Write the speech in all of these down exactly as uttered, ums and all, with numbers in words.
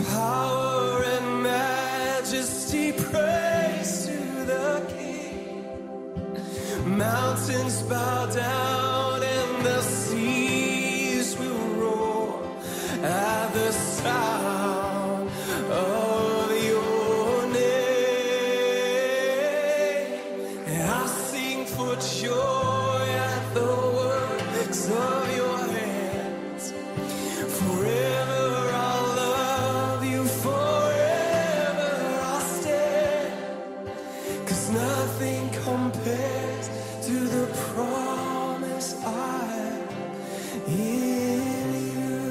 Power and majesty, praise to the King. Mountains bow down and the seas will roar at the sound of your name. And I sing for joy at the works of your hands. Forever I'll love you, forever I'll stand. 'Cause nothing compares to the promise I have in you.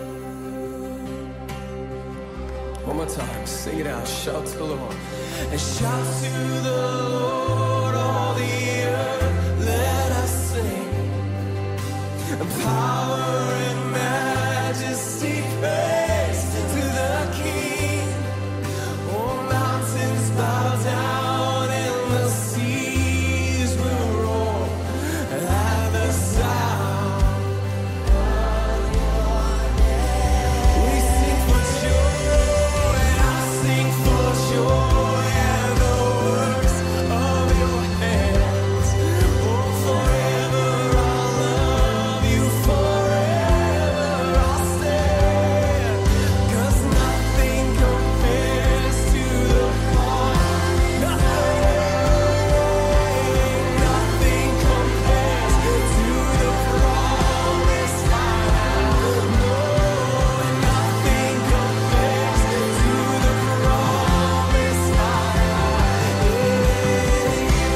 One more time, sing it out, shout to the Lord. And shout to the Lord, all the earth, let us sing. And power and majesty, praise to the King. Oh, mountains bow down and the seas will roar at the sound of your name. We sing for joy, and I sing for joy at the works of your hands. Oh, forever I'll love you, forever I'll stand. 'Cause nothing compares to the promise. Nothing, nothing compares to the promise I have. No, nothing compares to the promise I have in you.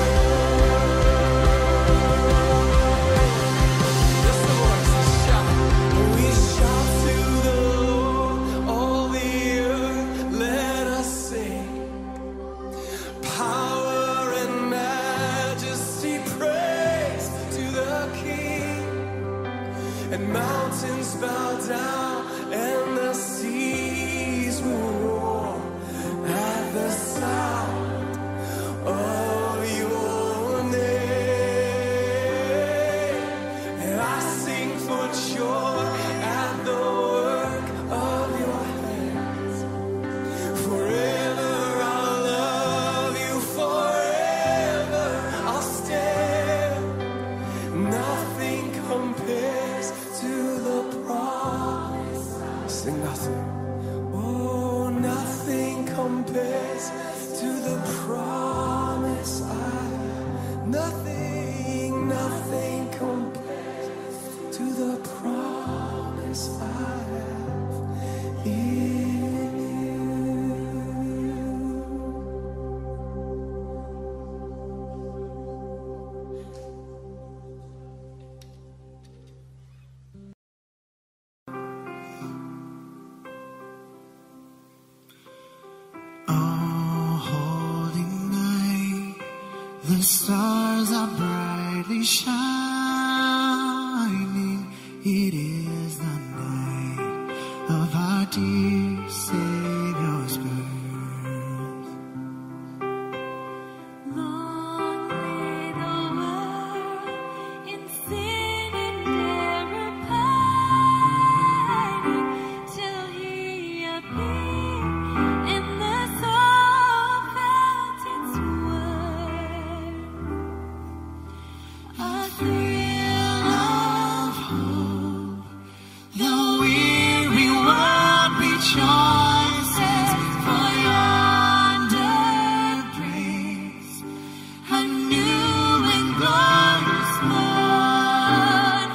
Lift the voice and shout. We shout to the Lord, all the earth, let us sing. Power and majesty, praise to the King. And mountains bow down and the seas will roar at the sound of your name. And I sing for joy at the work of your hands. Forever I'll love you, forever I'll stand. Nothing compares to the promise. Sing nothing. Oh, nothing compares to the promise I have. Nothing, nothing compares to the promise I have in you. Oh, holy night, the stars are brightly shining. It is the night of our dear Savior's birth. Long lay the world in sin and error pining, till He appeared and the soul felt its worth. A thrill of hope, the weary world rejoices, for yonder breaks a new and glorious morn.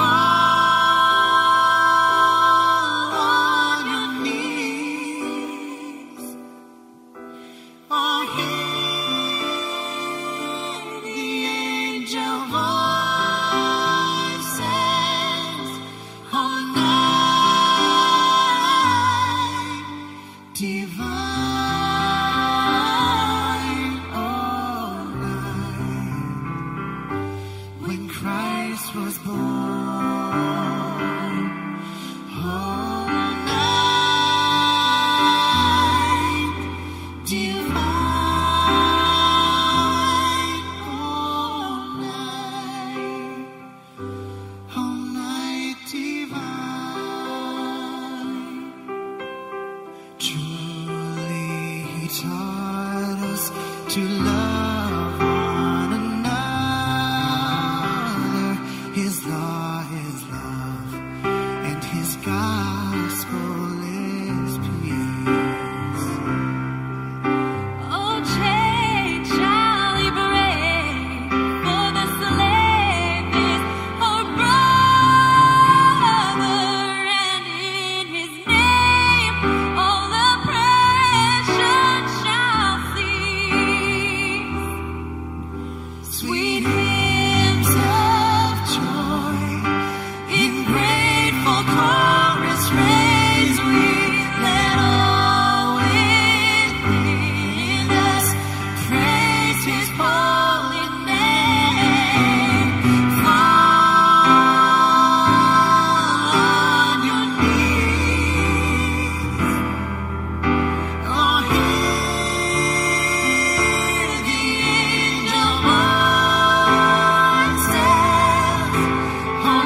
Fall on your knees, oh, hear the angel voices, oh, night divine, oh, night when Christ was born, oh, night divine, oh, night, oh, night divine. Truly he taught us to love one another. His law is love, and his gospel is peace. Oh, chain shall he break, for the slave is our brother, and in his name all oppression shall cease. Sweet hymns of joy in grateful chorus raise we, let all within us praise his holy name. Fall on your knees. Oh, hear the angel voices on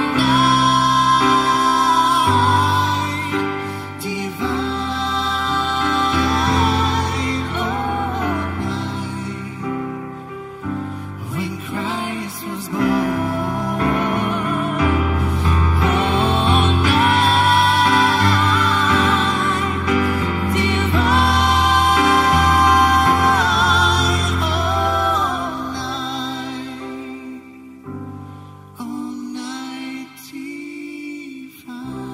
night divine, oh night when Christ was born. Oh, night divine, oh night, Oh, night divine.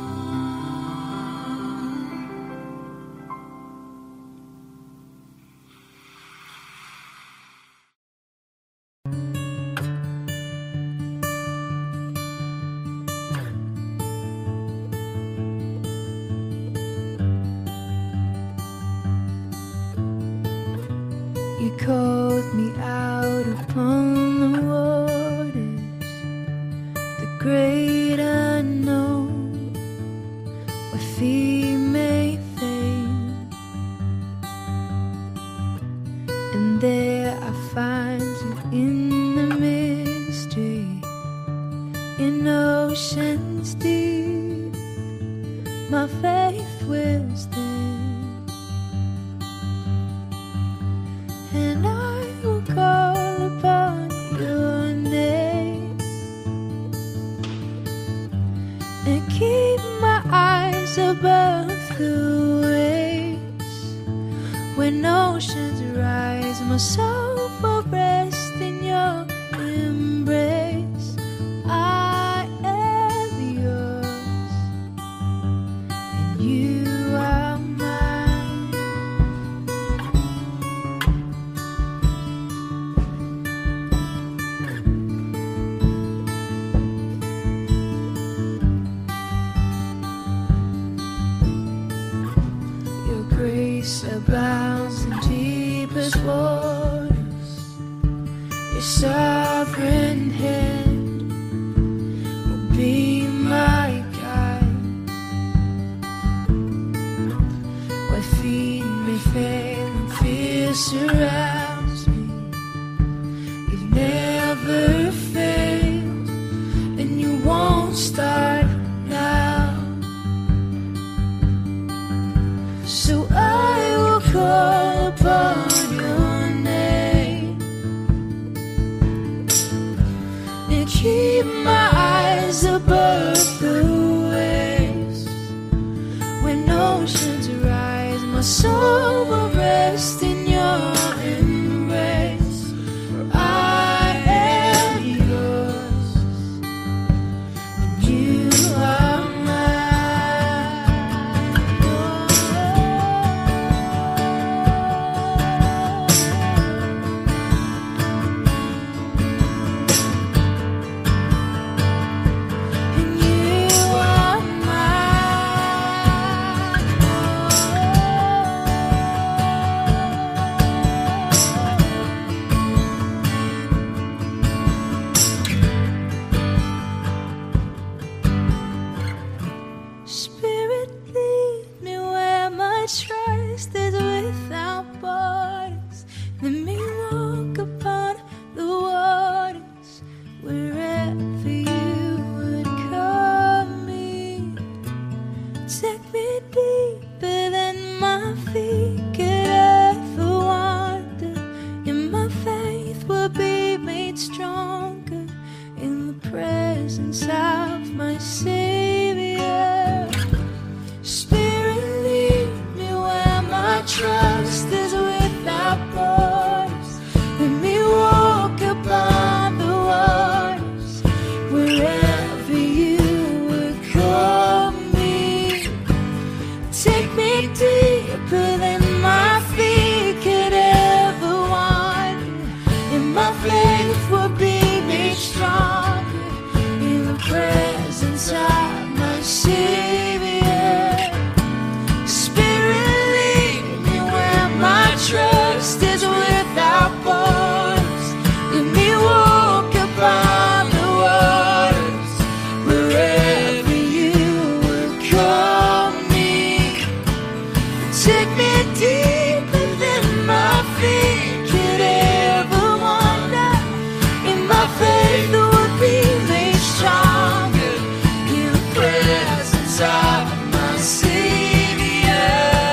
You called me out upon the waters, the great unknown, where feet may fail. And there I find you in the mystery, in oceans deep. My faith will stand. And I will call upon your name and keep my eyes above the waves. When oceans rise, my soul will rest in your embrace. I am yours, and you are mine. Your grace abounds in deepest waters. Your sovereign hand will be my guide. Where feet may fail and fear surrounds me, you've never failed, and you won't start now. So I will call upon your name and keep my eyes above the waves. When oceans rise, my soul will rest in your embrace. For I am yours, and you are and you are Spirit, lead me where my trust is without borders. Let me walk upon the waters wherever you would call me. Take me deeper than my my trust is without borders. Let me walk upon the waters wherever you would call me. Take me deeper than my feet could ever wander, and my faith will be made stronger in the presence of my Savior. Spirit, lead me where my trust is without borders. Let me walk upon the waters wherever you would call me. Take me deeper than my feet could ever wander, and my faith would be made stronger in the presence of my Savior.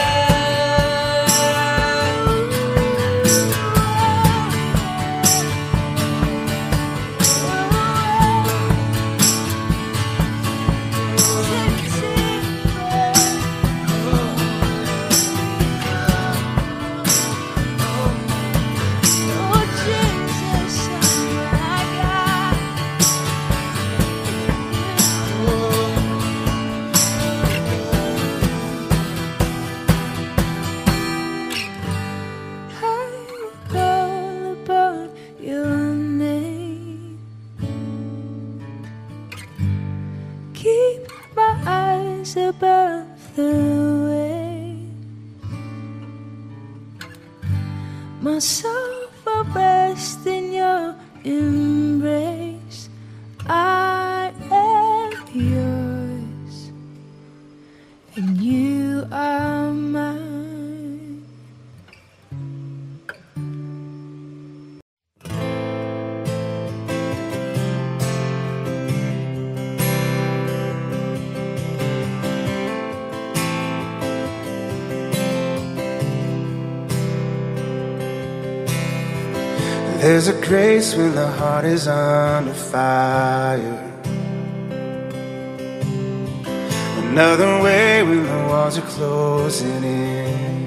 Oh, Jesus, my God. I call upon your name. Keep my eyes above the waves. My soul will rest in your embrace. I am yours, and you are mine. There's a grace when the heart is under fire. Another way when the walls are closing in.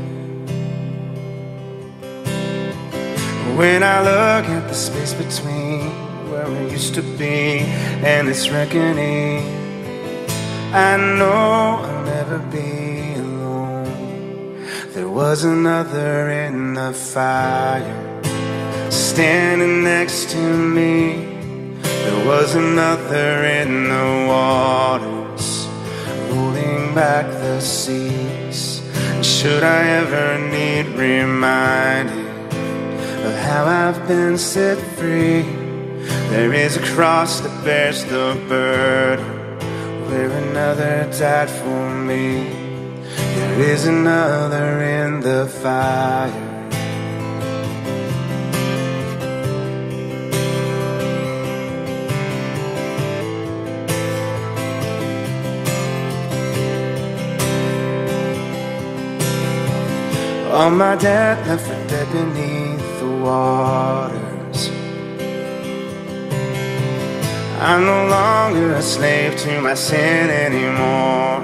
When I look at the space between where we used to be and this reckoning, I know I'll never be alone. There was another in the fire, standing next to me. There was another in the waters, holding back the seas. And should I ever need reminding of how I've been set free, there is a cross that bears the burden, where another died for me. There is another in the fire. All my debt left for dead beneath the waters. I'm no longer a slave to my sin anymore.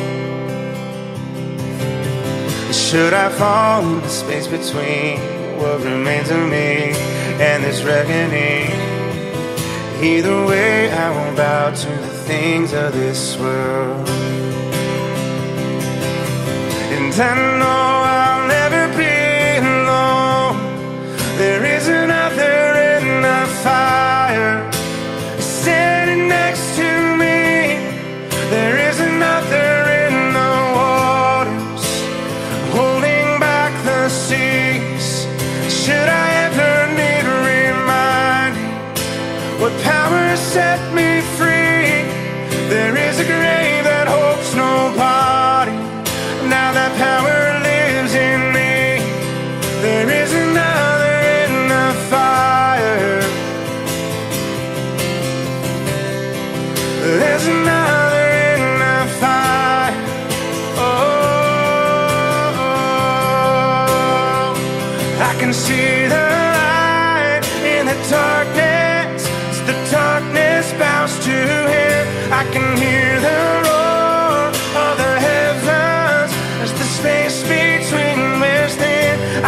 Should I fall into space between what remains of me and this reckoning, either way I won't bow to the things of this world. And I know I'll never be alone. There is another in the fire, standing next to me. There is another in the waters, holding back the seas. Should I ever need reminding what power set me free, there is a grave that holds nobody. Now that power lives in me. There is another in the fire. There's another in the fire. Oh, I can see the light in the darkness as the darkness bows to him. I can hear the roar of the heavens as the space between me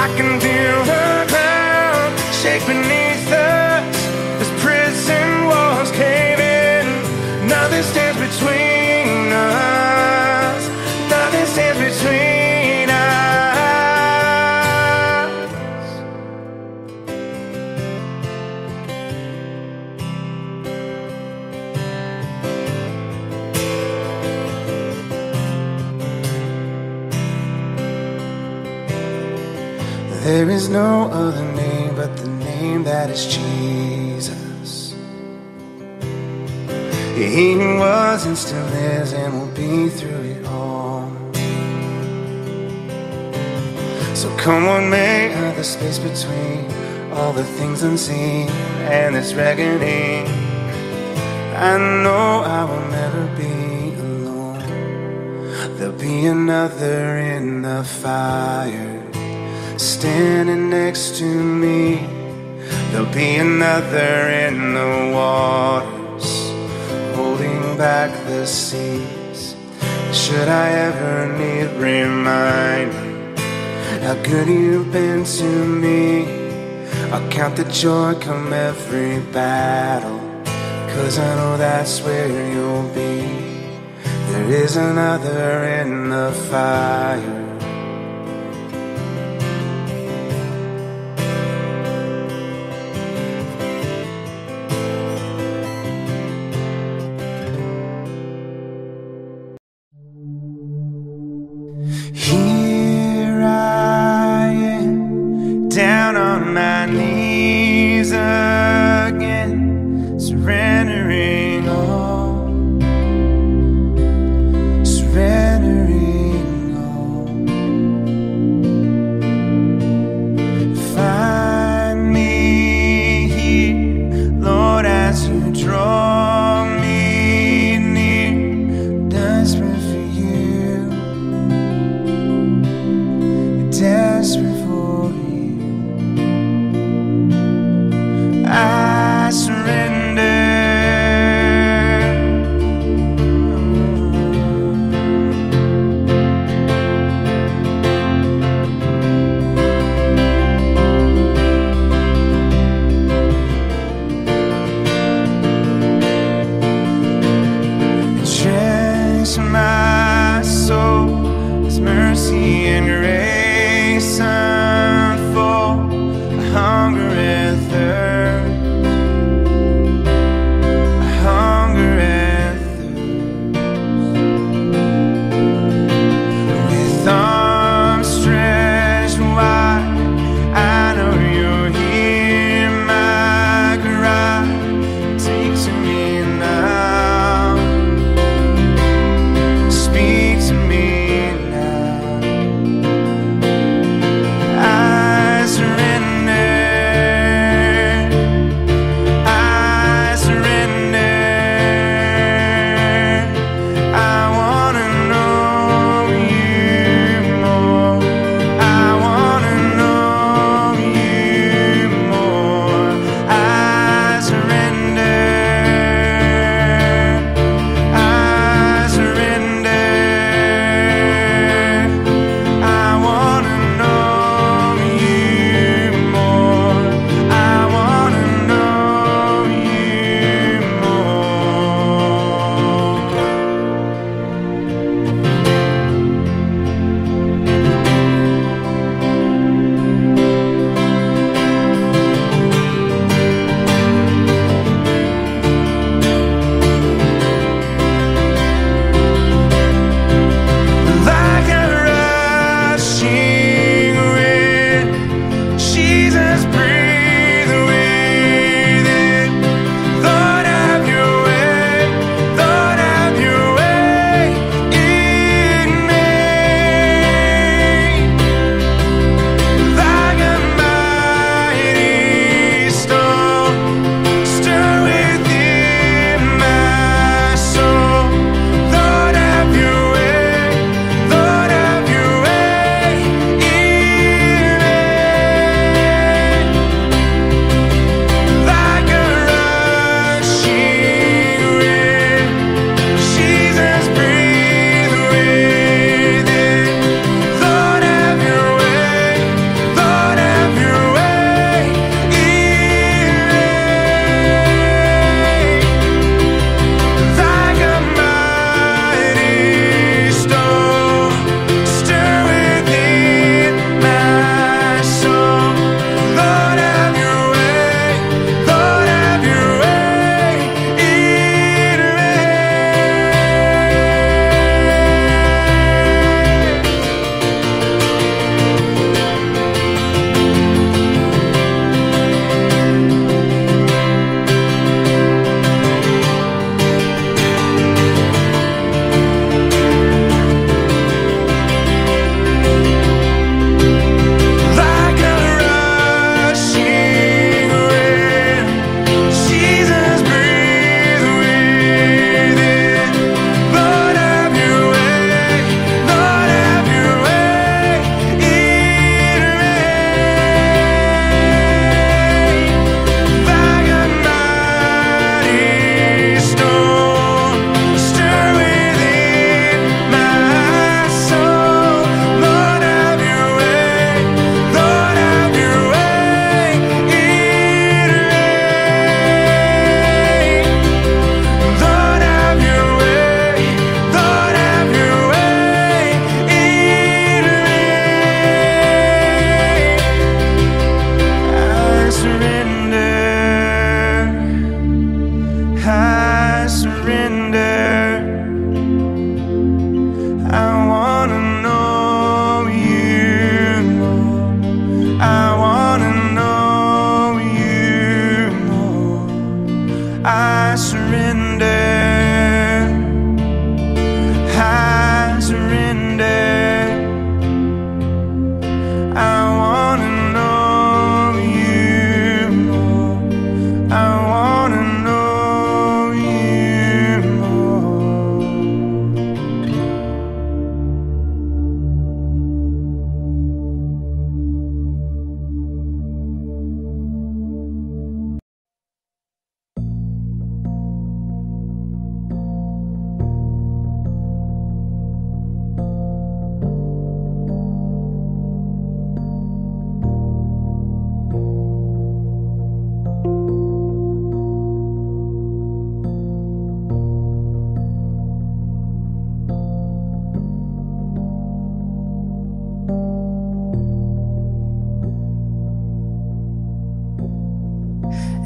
I can feel the ground shake beneath us as prison walls cave in. Nothing stands between us. Nothing stands between us. There is no other name but the name that is Jesus. He who was and still is and will be through it all. So come on, make the space between all the things unseen and this reckoning. I know I will never be alone. There'll be another in the fire standing next to me. There'll be another in the waters holding back the seas. Should I ever need reminding how good you've been to me, I'll count the joy come every battle, 'cause I know that's where you'll be. There is another in the fire. Down on my knees again, surrendering all, surrendering all. Find me here, Lord, as you draw me near, desperate for you, desperate for I surrender. Drench my soul as mercy and grace unfold. I hunger and thirst. Surrender.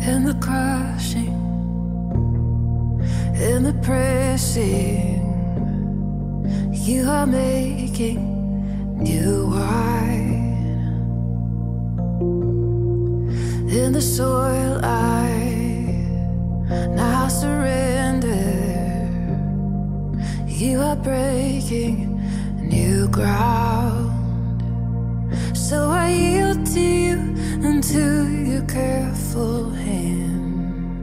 in the crushing, in the pressing, you are making new wine. In the soil I now surrender, you are breaking new ground. So I yield to you and to your careful hand.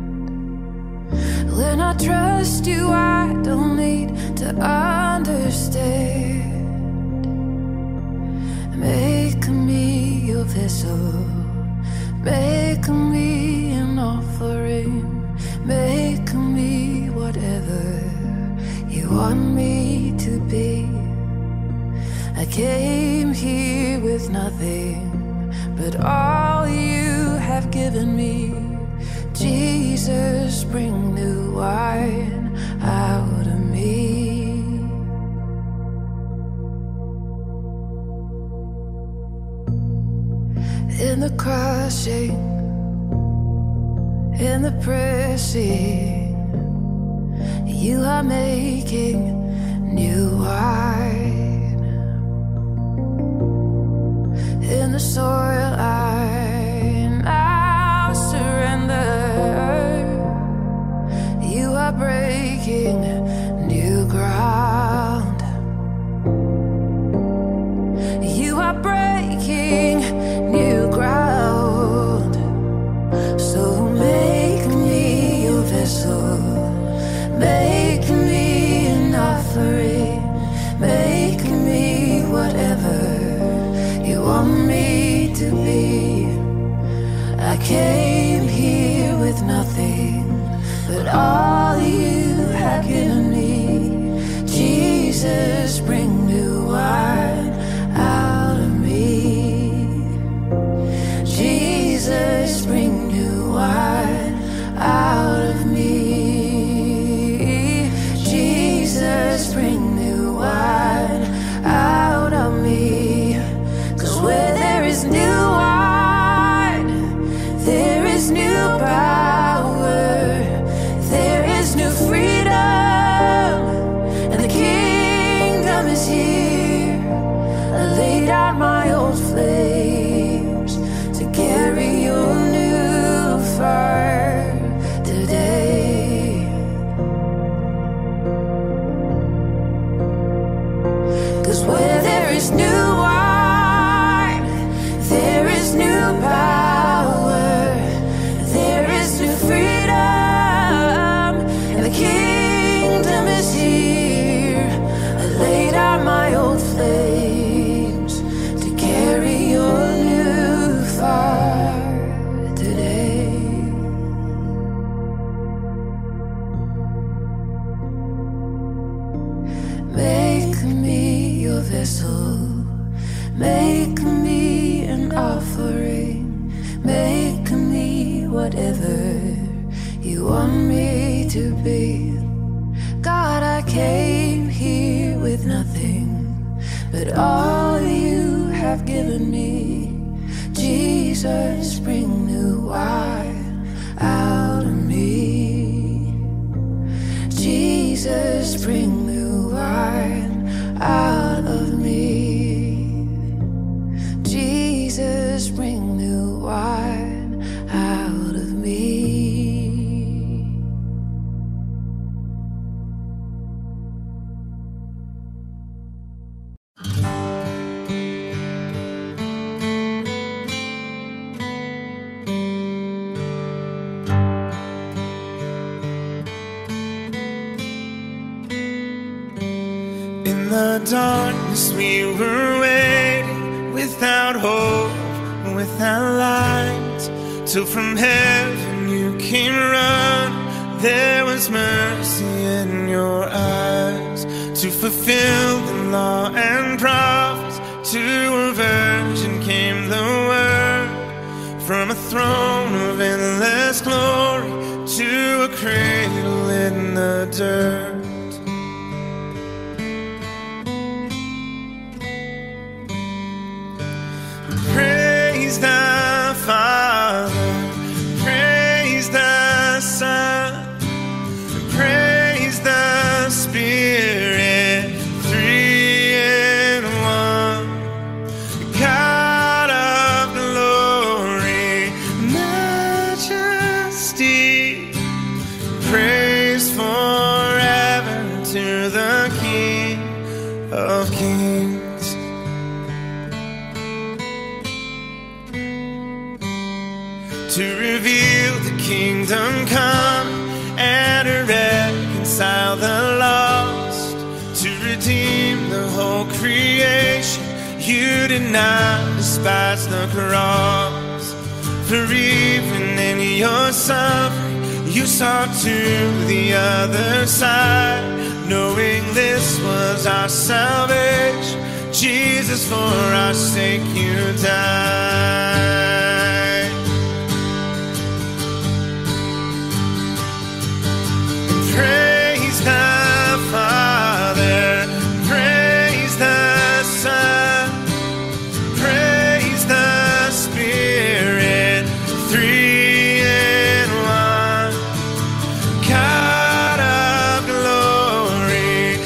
When I trust you, I don't need to understand. Make me your vessel, make me an offering, make me whatever you want me to be. I came here with nothing but all you have given me. Jesus, bring new wine out of me. In the crushing, in the pressing, you are making new wine. In the soil I now surrender, you are breaking new ground. You are breaking new ground. So make me your vessel, make me an offering, make me whatever you want me to be. I came here with nothing but all you have given me. Jesus, bring new wine out of me. Jesus, bring new wine out of me. Jesus, bring new wine out of me. Where there is new wine, there is new power, there is new freedom, and the kingdom is here. I lay down my old flames to carry your new fire today. 'Cause where there is new wine, there is new power, there is new freedom, and the kingdom is here. I lay down my old flames to carry your new fire today. Make me your vessel, make me an offering, make me whatever you want me to be. God, I came here with nothing but all you have given me. Jesus, bring new wine out of me. Jesus, bring new wine out of me. Jesus, bring new wine out of me. In the darkness we were waiting, without hope, without light, till from heaven you came running. There was mercy in your eyes to fulfill the law and prophets. To a virgin came the word, from a throne of endless glory to a cradle in the dirt. Praise the Father, praise to reveal the kingdom come and to reconcile the lost, to redeem the whole creation. You did not despise the cross, for even in your suffering you saw to the other side, knowing this was our salvation. Jesus, for our sake you died. Praise the Father, praise the Son, praise the Spirit, three in one. God of glory,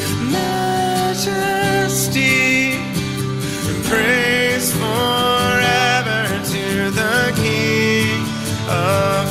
majesty, praise forever to the King of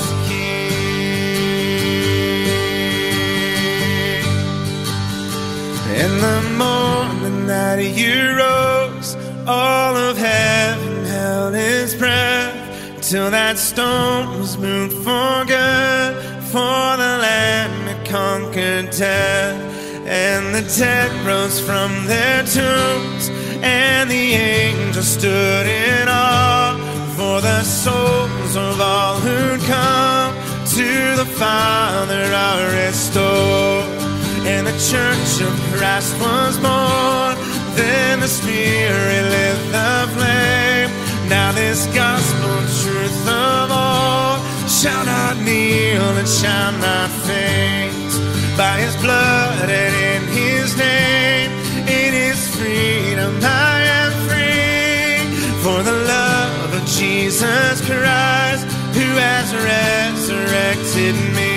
Kings. In the moment that you rose, all of heaven held its breath, till that stone was moved for good, for the Lamb had conquered death. And the dead rose from their tombs, and the angels stood in awe, for the souls of all who'd come to the Father are restored. And the church of Christ was born, then the Spirit lit the flame. Now this gospel truth of all shall not kneel and shall not faint. By his blood and in his name, in his freedom I am free. For the love of Jesus Christ, who has resurrected me.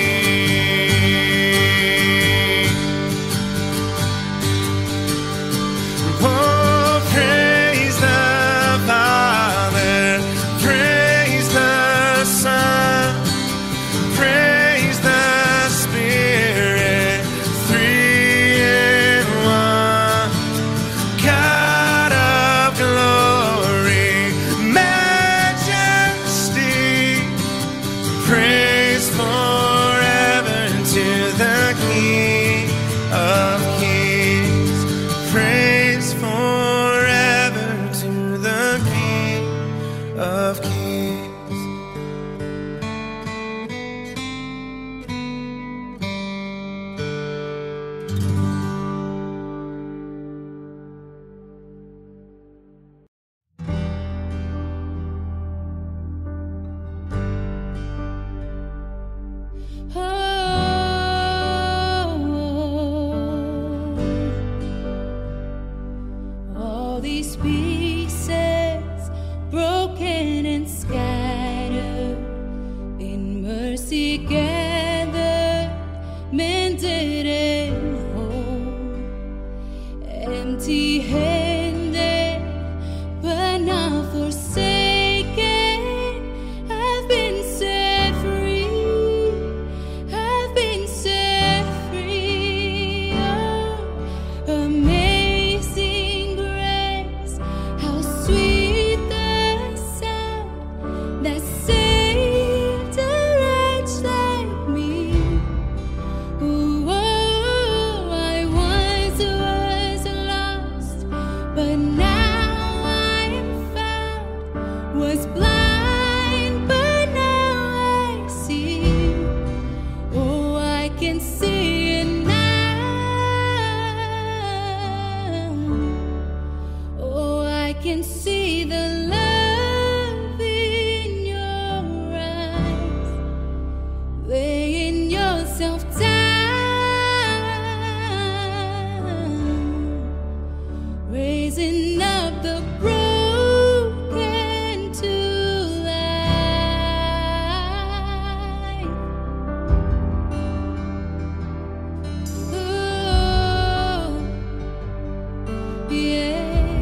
Oh, praise the Father, praise the Son, praise the Spirit, three in one. God of glory, majesty, praise forever to the King of Kings. Praise forever to the King of Kings. All these pieces broken and scattered, in mercy gathered, mended and whole, empty-handed but not forsaken. I've been set free, I've been set free. Oh, amazing grace, how sweet the sound that saved a wretch like me. Ooh, oh, I once was lost, but now I am found. Was blind, but now I see. Oh, I can see it now. Oh, I can see the love in your eyes, laying yourself down, raising up the broken to life. Oh, yeah.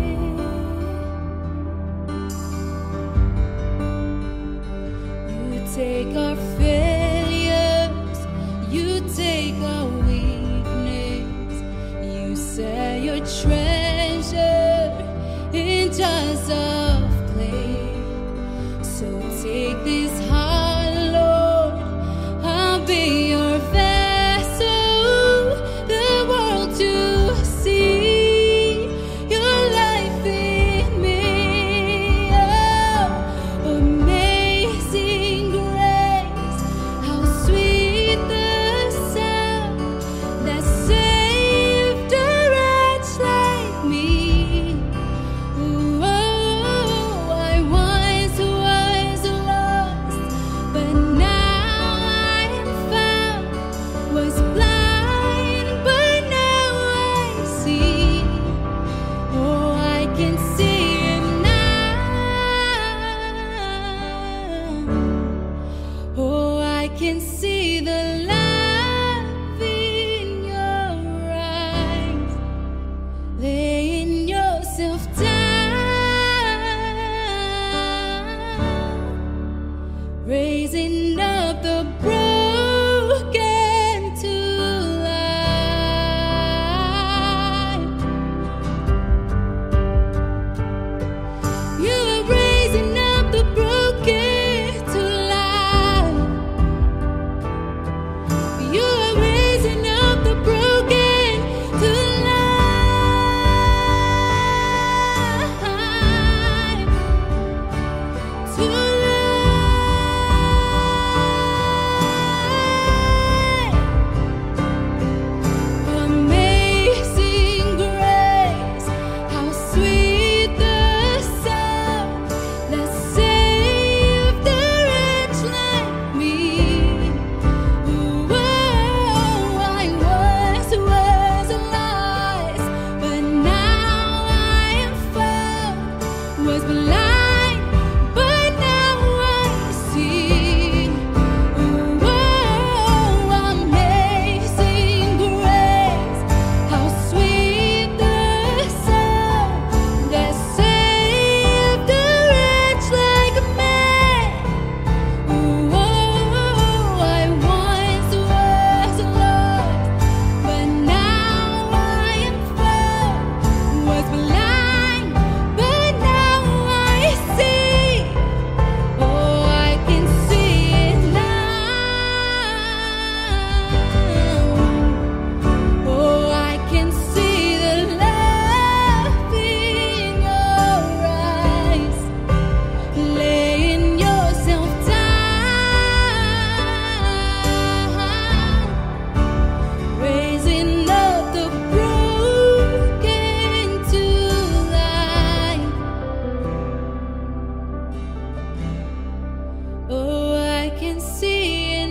You take our failures, you take our weakness, you set your treasure in jars of clay. So take this heart was blind, but now I see. Oh, amazing grace, how sweet the sound that saved a wretch like me. Oh, I once was lost, but now I am found. Was blind, but now I see. Oh, I can see it now. Oh, I can see the love in your eyes, laying yourself down, raising up the broken to life. Oh, I can see it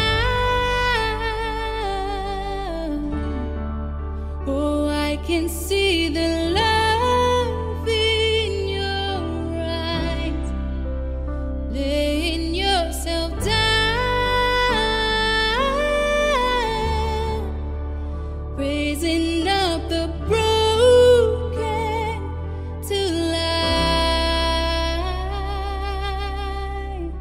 now. Oh, I can see the love in your eyes, laying yourself down, raising up the broken to life.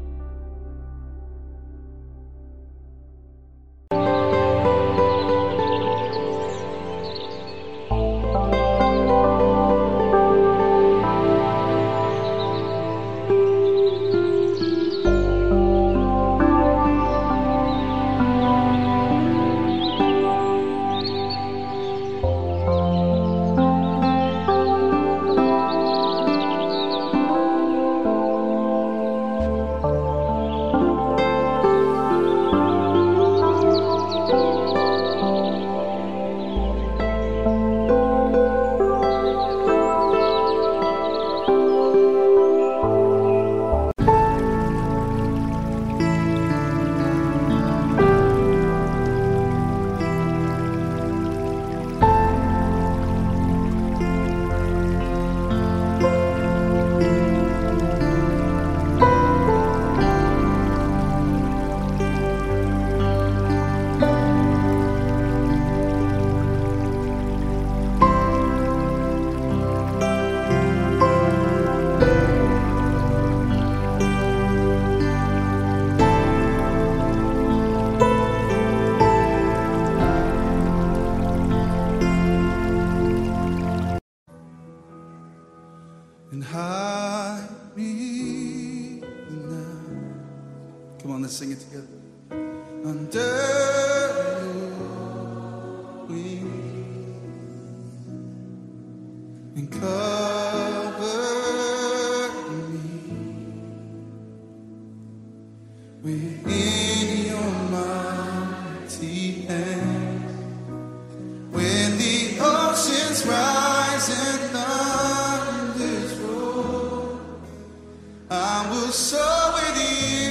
And hide me now. Come on, let's sing it together. Under your wings and cover me within your mighty hand. When the oceans rise and thunders roll, I will soar with you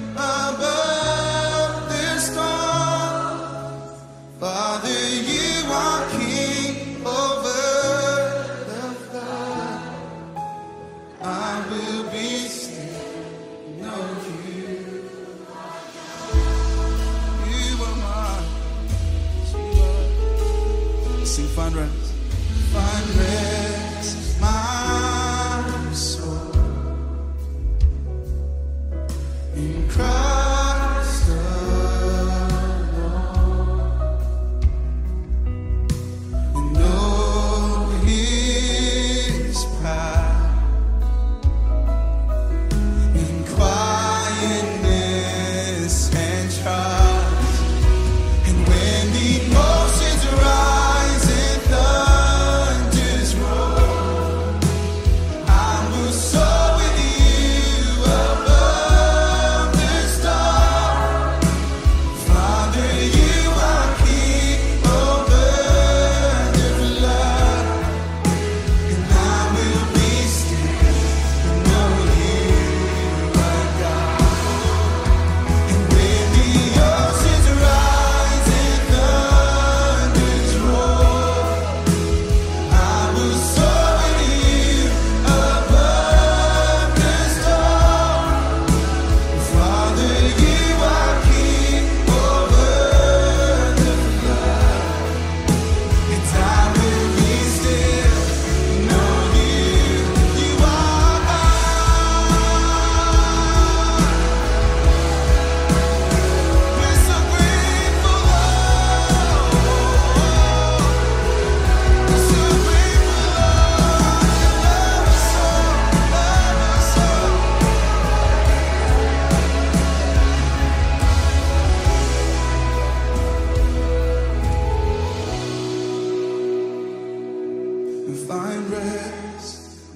above the storm. Father, you are king over the flood. I will be still, know you. You are mine. Sing, find rest. Find rest, my soul, in Christ alone. And know His power in quietness and trust. And when the oceans rise and thunders roll,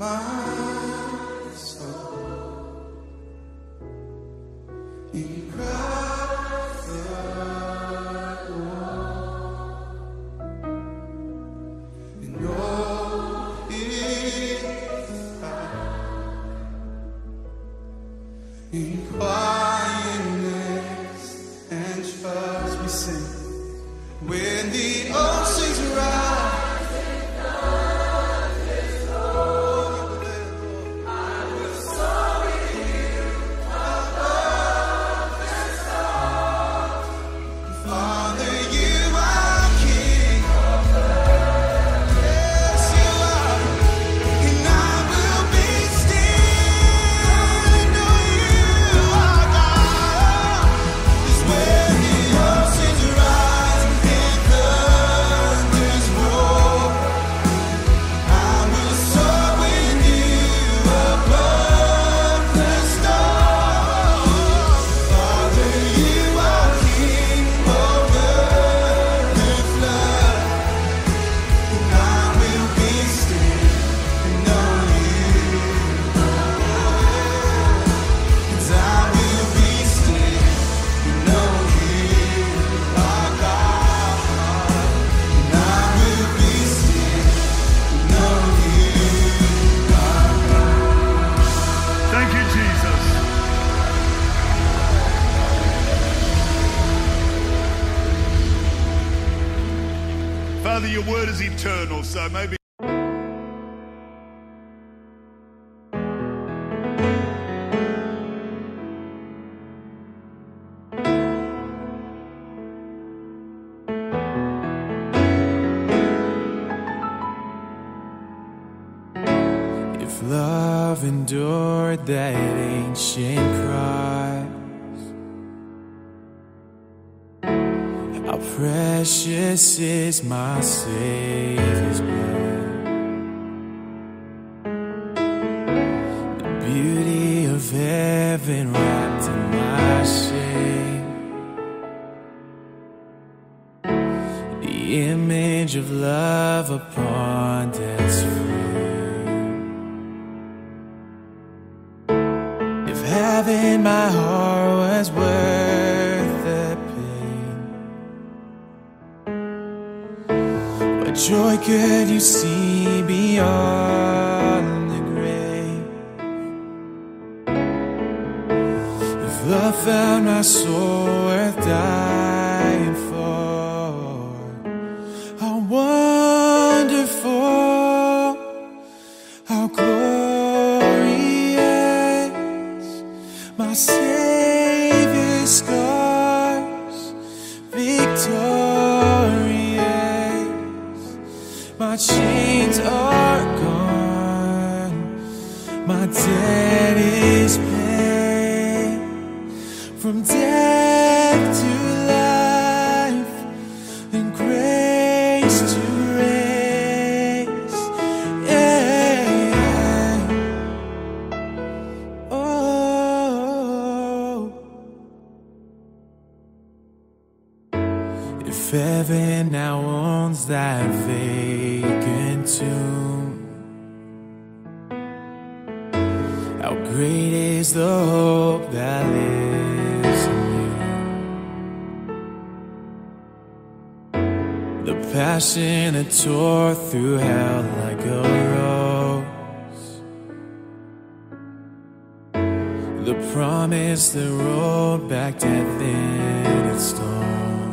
Your word is eternal, so maybe if love endured that ancient cross, how precious is my Savior's blood. The beauty of heaven wrapped in my shame, the image of love upon death's frame. If having my heart was worth the what joy could you see beyond the grave? If love found my soul worth dying for, how wonderful, how glorious, my Savior's scars, victorious. My chains are gone, my debt is paid. From death to life, and grace to race. Yeah. Oh, if heaven now owns that vacant tomb, how great is the hope that lives in you. The passion that tore through hell like a rose, the promise that rolled back death in its stone.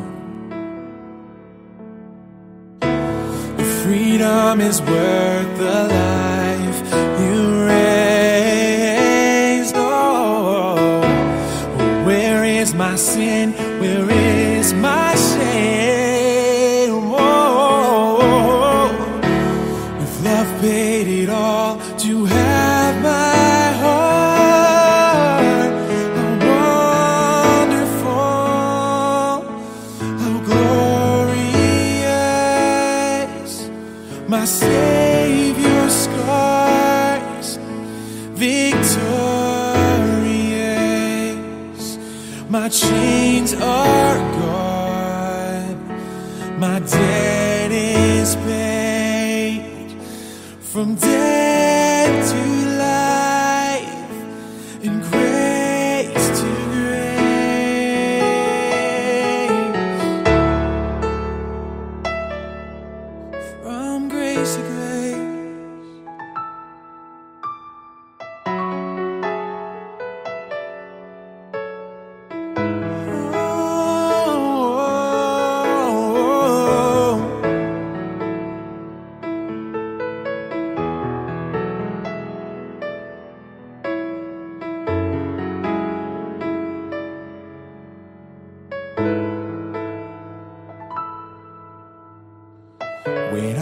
Freedom is worth the life you raised. Oh, where is my sin? Where is my shame? Oh, if love paid it all to have my heart, how wonderful, how glorious. My Savior's scars, victorious. My chains are gone, my debt is paid. From death to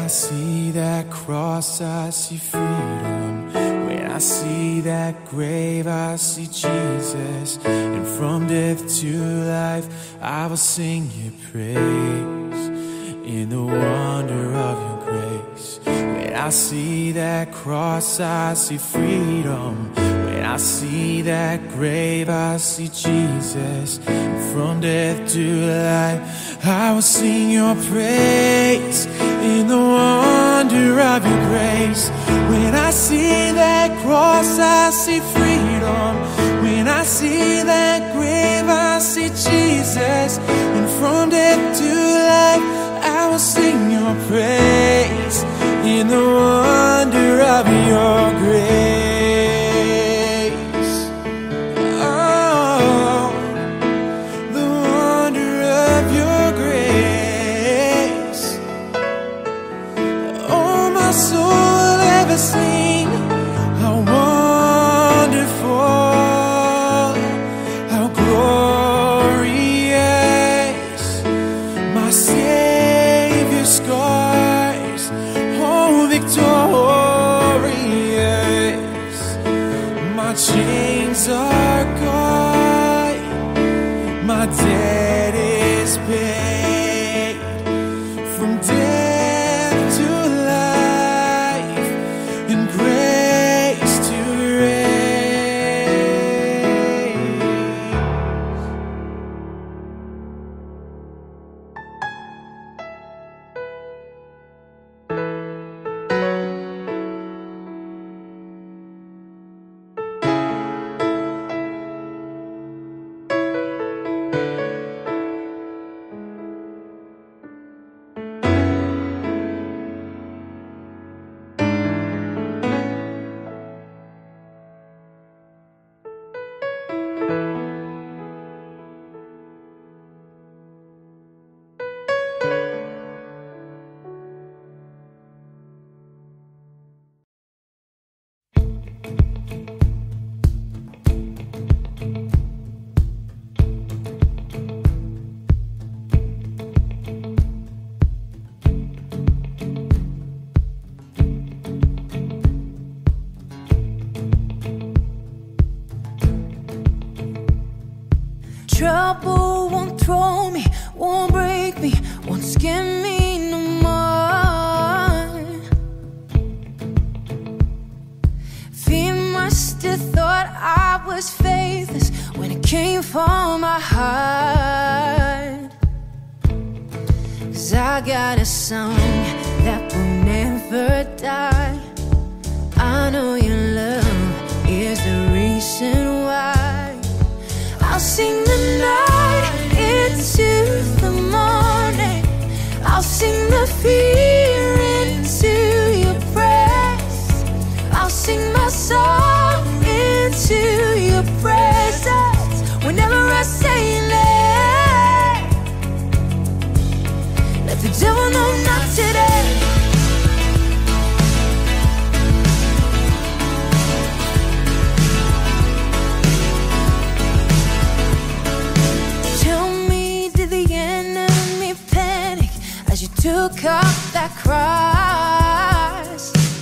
I see that cross, I see freedom. When I see that grave, I see Jesus. And from death to life, I will sing your praise in the wonder of your grace. When I see that cross, I see freedom. When I see that grave, I see Jesus. And from death to life, I will sing your praise in the wonder of your grace. When I see that cross, I see freedom. When I see that grave, I see Jesus. And from death to life, I will sing your praise in the wonder of your grace. Oh, the wonder of your grace. Oh, my soul will ever sing how wonderful, how glorious my Savior's scars, oh victorious. My chains are gone, my debt is paid. From death to life, and grace to Trouble won't throw me, won't break me, won't scare me no more. Fear must have thought I was faithless when it came from my heart. 'Cause I got a song that will never die. I know your love is the reason why. I'll sing the night into the morning. I'll sing the fear into your praise. I'll sing my song into your presence. Whenever I say your name, let the devil know not today. Took up that cross.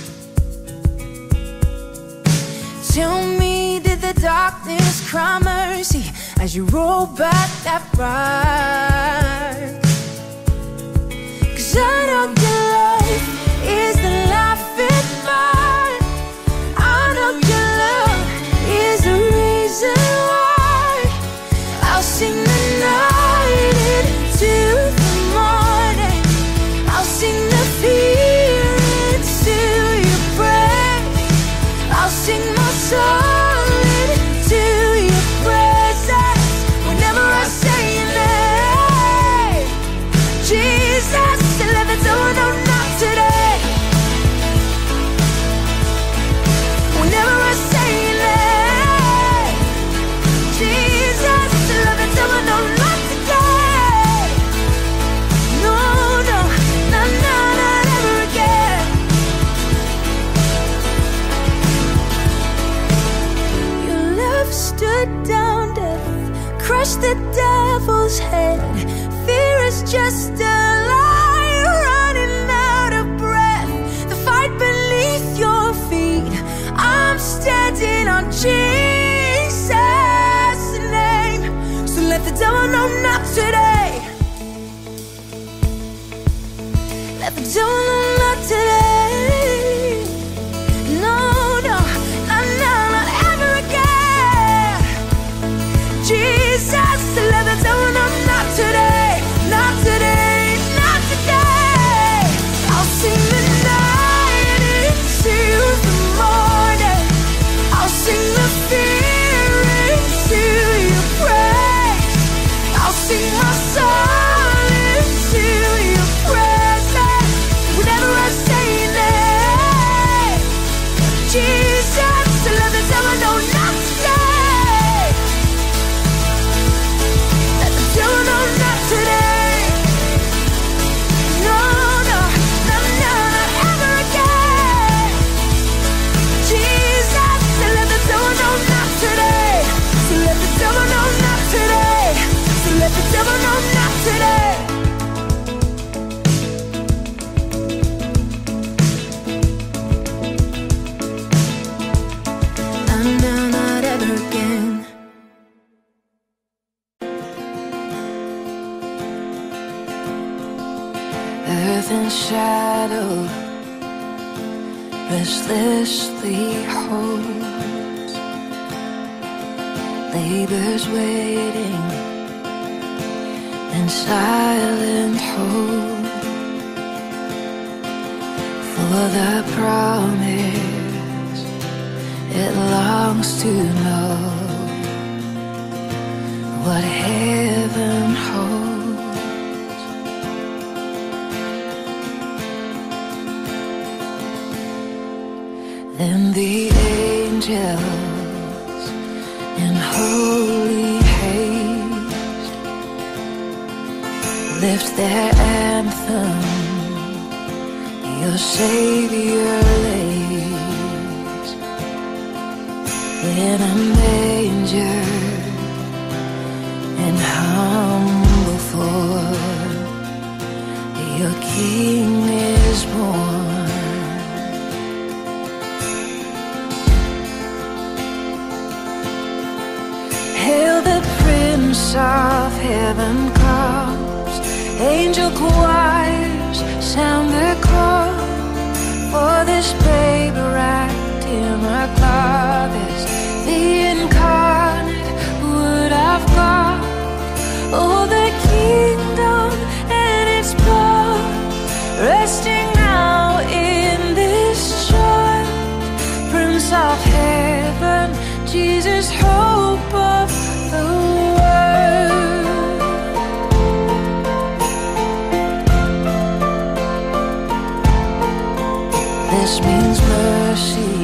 Tell me, did the darkness cry mercy as you roll back that rod? 'Cause I know your life is the life in mine. I know your love is the reason why. I'll sing the night into the morning. I'll sing the fear into your praise. I'll sing my song into your presence. Whenever I say your name, Jesus, let the devil know not today. Whenever I say your name, Jesus, let the devil know not today. No, no. Stood down death, crushed the devil's head. Fear is just a lie running out of breath. on Jesus' name. So let the devil know not today. Let the devil know not today. No, no, no, no, not ever again. Jesus, let the devil know not today, not today, not today. I'll sing the night into the morning. I'll sing the fear into your praise. I'll sing my soul into your presence. Whenever I say your name, Jesus, let the devil know not today. Let the devil know not today. No, no, no, no, not ever again. Jesus, let the devil know not today. So let the devil know not today. So let the devil know not today. No, no, not ever again. Earth and shadow restlessly holds, labor's waiting in silent hope for the promise it longs to know what heaven holds. Then the angels in holy haste lift their anthem, your Savior lays in a manger, in humble form, your King is born. Hail the Prince of Heaven comes, angel choirs sound their call, for this babe wrapped in a cloth is the incarnate Word of God. Oh, the kingdom and its power resting now in this child, Prince of Heaven, Jesus, hope of the world. This means mercy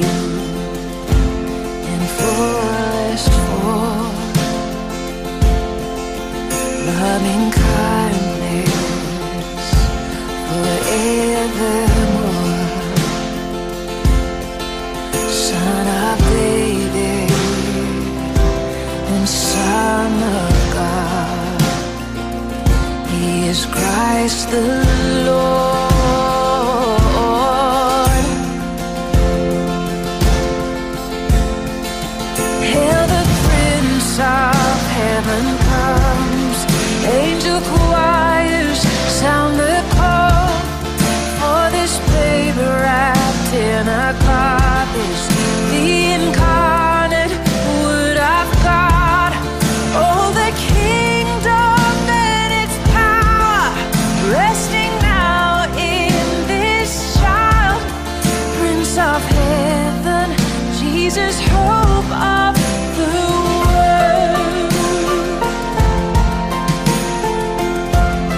in fullest form, loving kindness forevermore. Son of David and Son of God, He is Christ the Lord. Hail the Prince of Heaven comes, angel choirs sound the call, for this babe wrapped in a cloth is the incarnate Word of God. Oh, the kingdom and its power resting now in this child, Prince of Heaven, Jesus, hope of the world.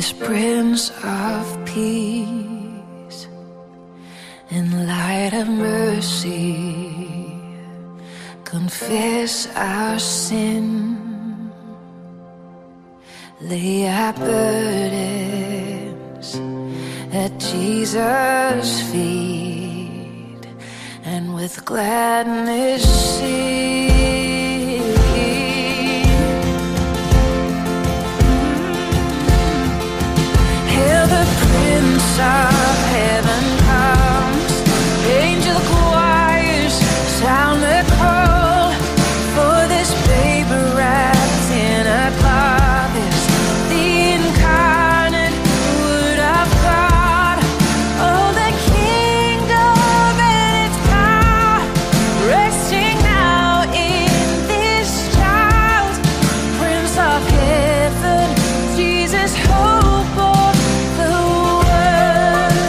this Prince of Peace, in light of mercy, confess our sin, lay our burdens at Jesus' feet, and with gladness sing. Hail the Prince of Heaven comes, angel choirs sound the call, for this babe wrapped in a cloth is the incarnate Word of God. Oh, the kingdom and its power resting now in this child, Prince of Heaven, Jesus, hope of the world.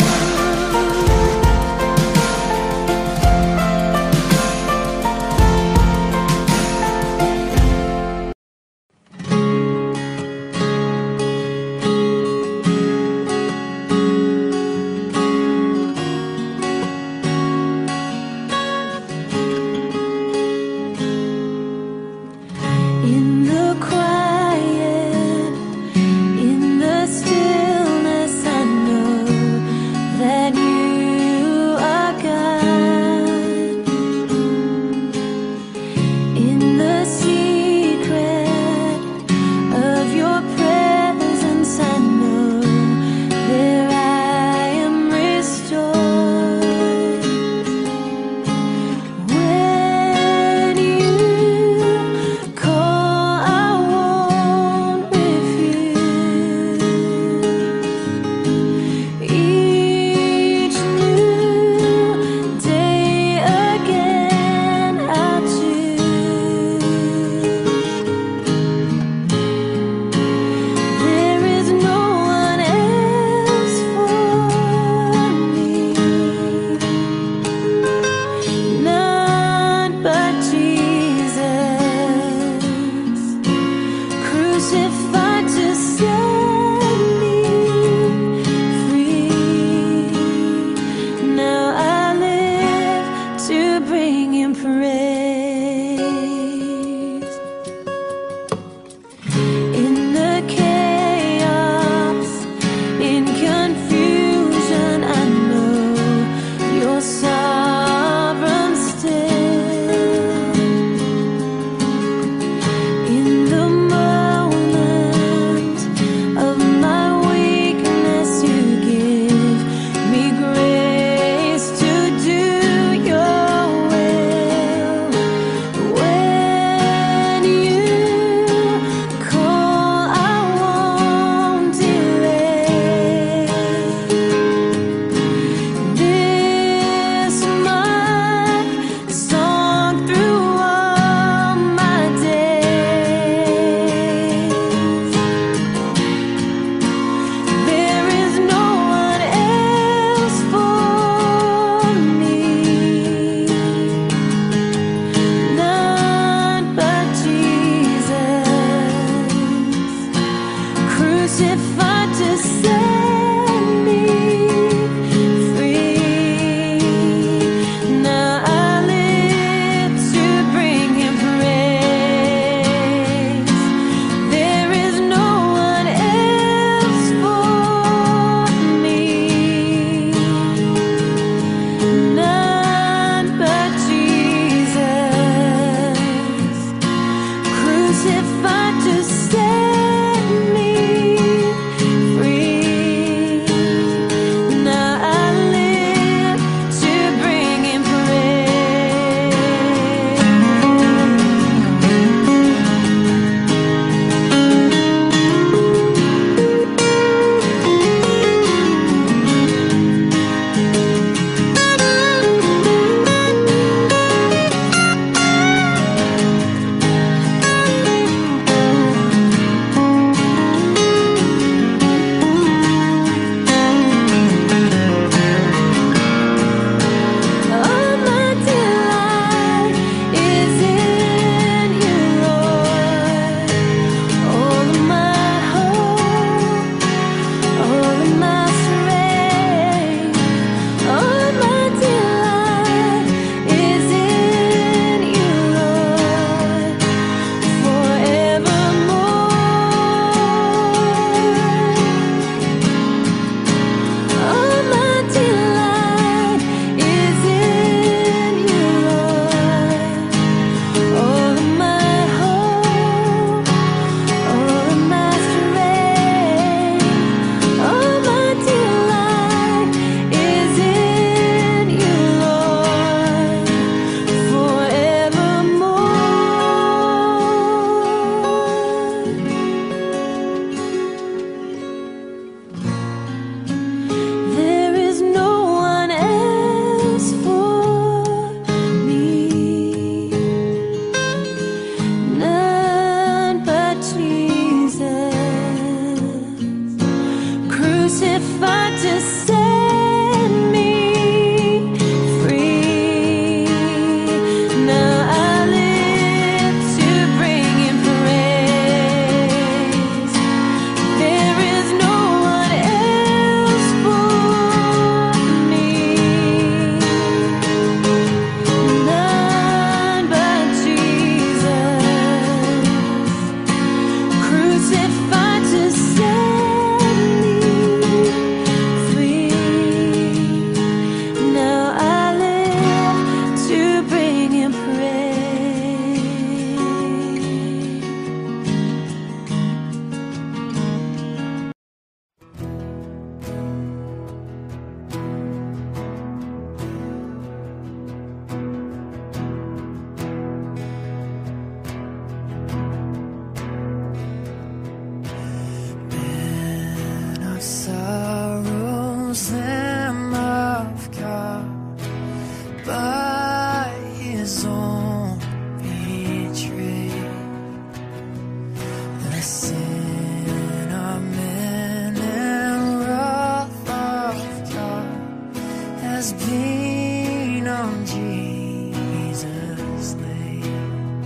has been on Jesus' name.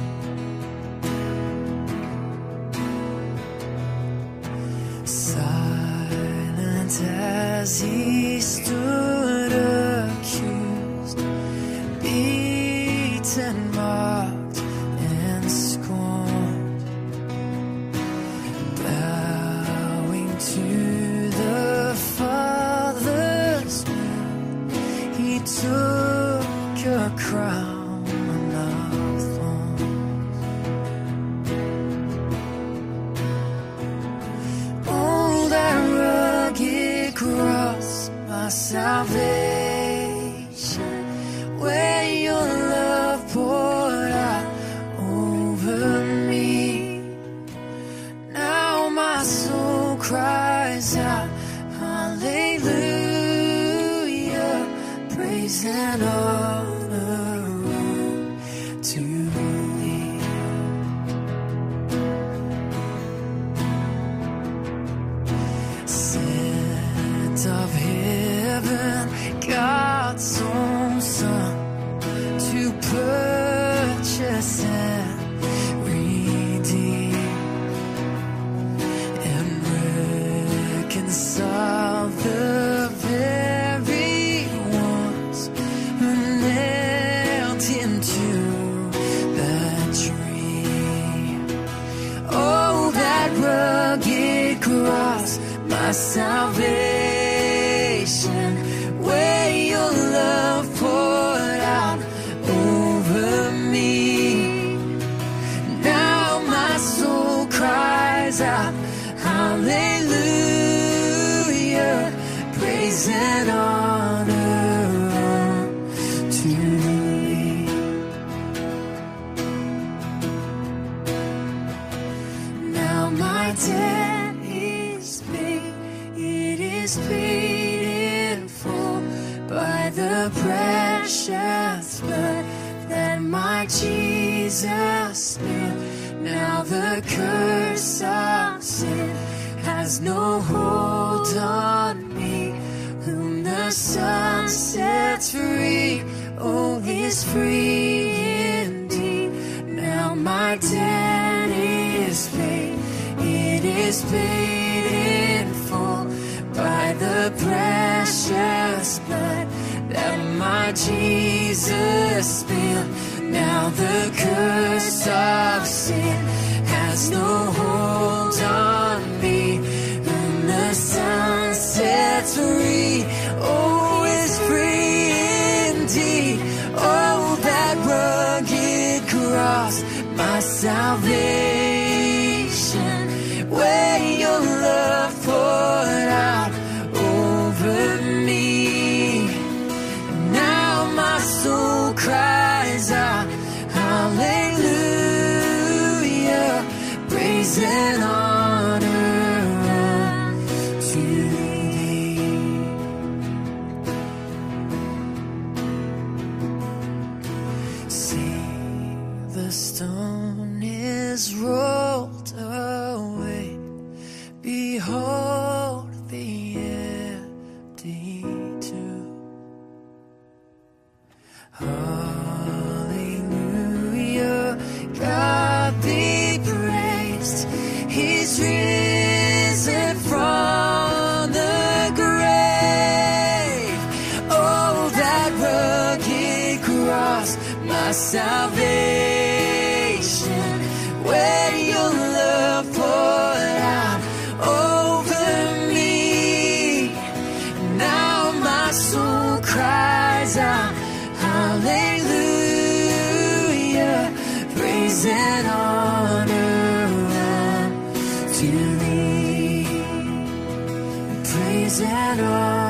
Silent as he stood accused, beaten, mocked, and scorned, bowing to the Father's will, he took a crown of thorns. Oh, that rugged cross, my salvation, where your love poured out over me. Now my soul cries out, hallelujah, praise and honor to thee. Sent of heaven, God's own Son, to purchase and redeem and reconcile the very ones who nailed him to that tree. Oh, that rugged cross, my salvation, where your love poured out over me. Now my soul cries out, hallelujah, praise and honor to thee. Now my debt is paid, it is paid in full by the precious blood that my Jesus spilled. Now the curse of sin has no hold on me. Whom the Son sets free, oh, is free indeed. Now my debt is paid, it is paid in full by the precious blood that my Jesus spilled. Now the curse of sin has no hold on me. Whom the Son sets free, oh, is free indeed. Oh, that rugged cross, my salvation, where your love poured out over me. Now my soul cries out, hallelujah, praise and honor to thee. See, the stone is rolled away. Behold the empty tomb. Hallelujah, God be praised. He's risen from the grave. Oh, that rugged cross, my salvation, where your love poured out over me. Now my soul cries out, hallelujah, praise and honor to thee. Praise and honor.